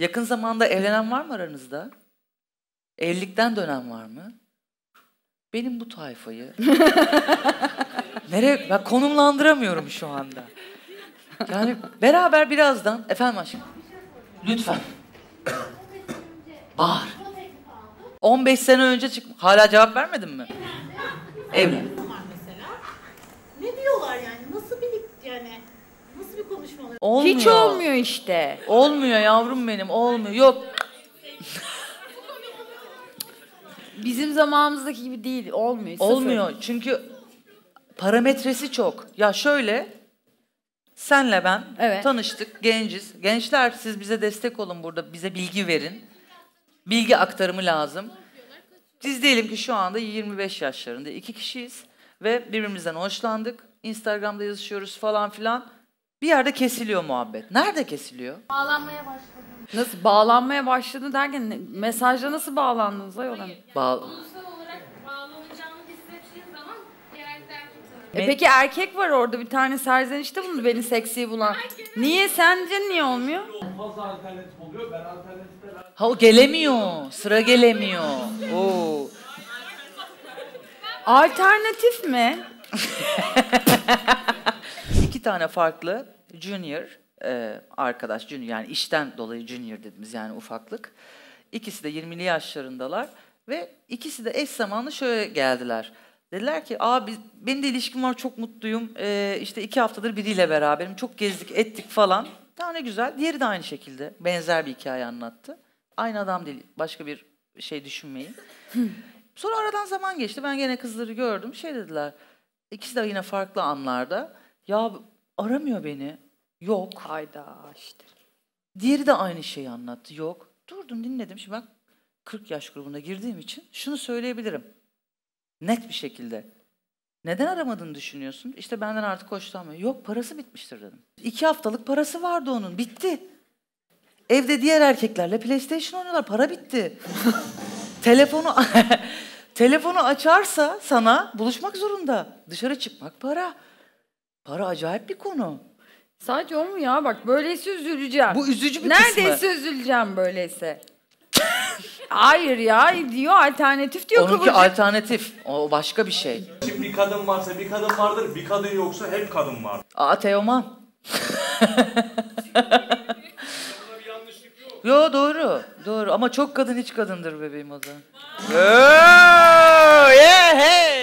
Yakın zamanda evlenen var mı aranızda? Evlilikten dönen var mı? Benim bu tayfayı... Nereye? Ben konumlandıramıyorum şu anda. Yani beraber birazdan... Efendim aşkım? Lütfen. Bağır. 15 sene önce Hala cevap vermedin mi? Evlen. Ne diyorlar yani? Nasıl bir konuşma oluyor? Olmuyor. Hiç olmuyor işte. Olmuyor yavrum benim, olmuyor. Yok. Bizim zamanımızdaki gibi değil, olmuyor. Olmuyor çünkü parametresi çok. Ya şöyle, senle ben tanıştık, genciz. Gençler siz bize destek olun burada, bize bilgi verin. Bilgi aktarımı lazım. Biz diyelim ki şu anda 25 yaşlarında 2 kişiyiz ve birbirimizden hoşlandık. Instagram'da yazışıyoruz falan filan. Bir yerde kesiliyor muhabbet. Nerede kesiliyor? Bağlanmaya başladım. Nasıl bağlanmaya başladı derken mesajla nasıl bağlandınız ayol hanım? Duygusal olarak bağlanacağını hissettiğin zaman genellikle erkek Peki erkek var orada bir tane serzenişte bulundu beni seksi bulan. Niye sence niye olmuyor? Fazla alternatif oluyor. Ben alternatifte... Ha o gelemiyor. Sıra gelemiyor. Oo. Alternatif mi? 2 tane farklı junior arkadaş, junior yani işten dolayı junior dediğimiz yani ufaklık. İkisi de 20'li yaşlarındalar ve ikisi de eş zamanlı şöyle geldiler. Dediler ki abi benim de ilişkim var çok mutluyum. İşte 2 haftadır biriyle beraberim. Çok gezdik ettik falan. Daha ne güzel. Diğeri de aynı şekilde benzer bir hikaye anlattı. Aynı adam değil başka bir şey düşünmeyin. Sonra aradan zaman geçti. Ben gene kızları gördüm. Şey dediler. İkisi de yine farklı anlarda. Ya aramıyor beni. Yok. Hayda işte. Diğeri de aynı şeyi anlattı. Yok. Durdum dinledim. Şimdi ben 40 yaş grubuna girdiğim için şunu söyleyebilirim. Net bir şekilde. Neden aramadığını düşünüyorsun? İşte benden artık hoşlanmıyor. Yok parası bitmiştir dedim. 2 haftalık parası vardı onun. Bitti. Evde diğer erkeklerle PlayStation oynuyorlar. Para bitti. Telefonu açarsa sana buluşmak zorunda. Dışarı çıkmak para. Para acayip bir konu. Sadece o mu ya? Bak böyleyse üzüleceğim. Bu üzücü bir Neredeyse kısmı. üzüleceğim böyleyse. Hayır ya diyor alternatif diyor Onunki Kıvırcık. alternatif. O başka bir şey. Şimdi bir kadın varsa bir kadın vardır, bir kadın yoksa hep kadın vardır. Teoman. Yo doğru. Doğru ama çok kadın hiç kadındır bebeğim o da. Yeah, hey.